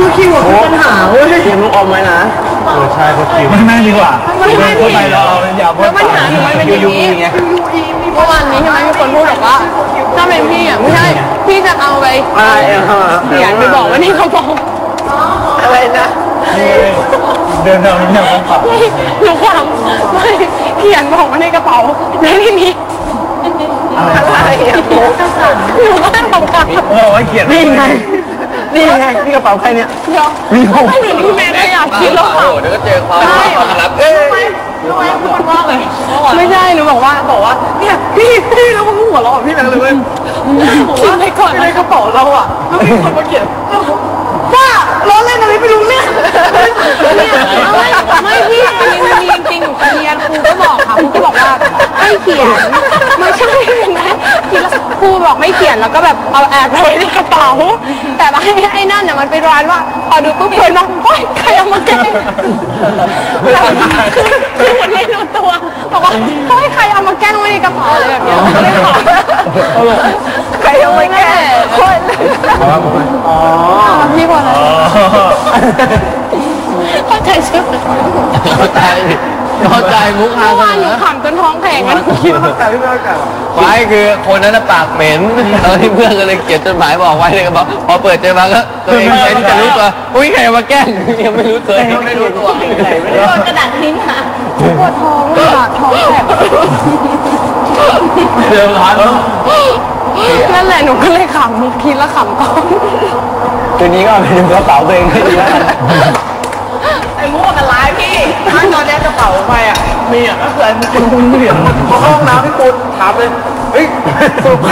คิวมีปัญหาเว้ยเสียงลูกอมไหมนะใช่ก็คิวไม่ดีกว่าเข้าไปเราอย่าพูดปัญหาหนูมันเป็นอย่างนี้เมื่อวานนี้ใช่ไหมมีคนพูดบอกว่าถ้าเป็นพี่อ่ะไม่ใช่พี่จะเอาไปเขียนไปบอกว่านี่เขาบอกอะไรนะเดินทางนี้อย่างเปล่าหนูความไม่เขียนบอกว่าในกระเป๋าแล้วนี่มีอะไรอ่ะหนูก็ต้องการว่าเขียนนี่ไงนี่กระเป๋าใครเนี่ยมีของไม่ถึงที่แม่ก็อยากคิดแล้วค่ะเดี๋ยวก็เจอความลับพูดว่าเลยไม่ใช่หนูบอกว่าเนี่ยพี่แล้วมันหัวเราะพี่แบงค์เลยเว้ยคิดไปก่อนในกระเป๋าเราอ่ะแล้วมีคนมาเขียนว่าล้อเล่นอะไรไม่รู้เนี่ยไม่พี่มันมีจริงๆหนูไปเรียนครูก็บอกค่ะครูก็บอกว่าให้เขียนไม่ใช่นะครูบอกไม่เขียนแล้วก็แบบเอาแอบไว้ในกระเป๋าแต่ว่าไอ้นั่นน่ะมันไปร้านว่าพอดูปุ๊บเลยนะโอ๊ยใครเอามาแกล้งคือหมดไม่รู้ตัวบอกว่าโอ๊ยใครเอามาแกล้งไว้ในกระเป๋าอะไรแบบนี้ไม่ได้บอกใครเอามาแกล้งคนอ๋อพี่คนนั้นเข้าใจใช่ไหมเข้าใจมุกฮาหนูขำจนท้องแข็งงั้นคิดว่าแต่พี่ไม่เข้าใจไม่คือคนนั้นปากเหม็นแล้วที่เพื่อนก็เลยเขียนจดหมายบอกไว้เลยก็บอกพอเปิดเจอมาก็ตัวเองใช้ที่จะรู้ตัวอุ้ยใครมาแกล้งยังไม่รู้ตัวยังไม่รู้ตัวโดนกระดาษทิ้งค่ะปวดท้องเลยอ่ะท้องแข็งเดือดร้อนนั่นแหละหนูก็เลยขำคิดแล้วขำต้องคืนนี้ก็เป็นกระเป๋าตัวเองให้ดีแล้วกันไอ้มุกมันร้ายพี่ถ้าตอนนี้กระเป๋าไปอ่ะมีอ่ะก็คือไอ้มุกคุณเหวี่ยงพอเข้าห้องน้ำพี่ปูนถามเลยเฮ้ยสุดไป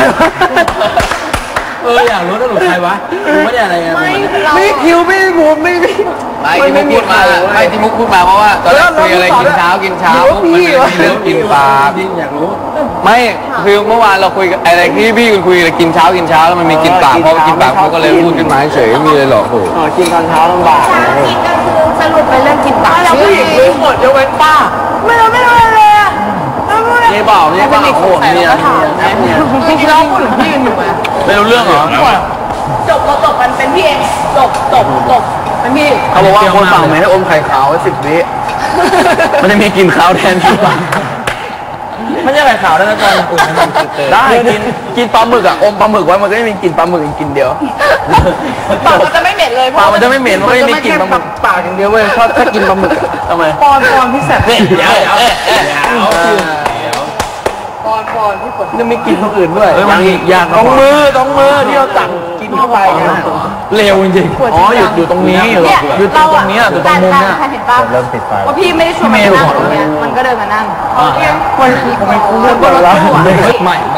อยากรู้ว่าหนูใครวะไม่ได้อะไรไงไม่คิวไม่มุกไม่ที่มุกพูดมาไม่ที่มุกพูดมาเพราะว่าตอนแรกคุยอะไรกินเช้ามีเรื่องกินปลาพี่อยากรู้ไม่คือเมื่อวานเราคุยอะไรที่พี่คุยอะไรกินเช้าแล้วมันมีกินปลาเพราะกินปลาเขาก็เลยพูดขึ้นมาเฉยไม่มีเลยหรอกโอ้กินตอนเช้าลำบากกินก็คือสรุปไปเรื่องกินปลาแล้วผู้หญิงรู้หมดยกเว้นป้าไม่เลยอ่ะนี่เปล่าโอ้โหเนี่ยเราพูดถึงพี่กันอยู่ไหมไม่รู้เรื่องเหรอจบกันเป็นพี่เองจบเป็นพี่เขาบอกว่าคนฝั่งไหนให้อมไข่ขาวไว้10 วิมันจะมีกลิ่นขาวแทนที่ปลาไม่ใช่ไข่ขาวได้นะตอนอื่นได้กินปลาหมึกอ่ะอมปลาหมึกไว้มันก็ไม่มีกลิ่นปลาหมึกอีกกลิ่นเดียวปากมันจะไม่เหม็นเลยปากมันจะไม่เหม็นมันไม่มีกลิ่นปลาหมึกปากอย่างเดียวเว้ยถ้ากินปลาหมึกทำไมปอนพี่แสบเนี่ยเดี๋ยวปอนพี่ฝนจะมีกลิ่นคนอื่นด้วยอย่างตรงมือที่เราสั่งกินเข้าไปเร็วจริงๆอ๋ออยู่ตรงนี้อยู่ตรงนี้อยู่ตรงมุมเนี่ยเห็นป่ะเริ่มติดไฟว่าพี่ไม่ได้ชวนมานั่งตรงนี้มันก็เดินมานั่งมันไม่คุ้มกันแล้วไม่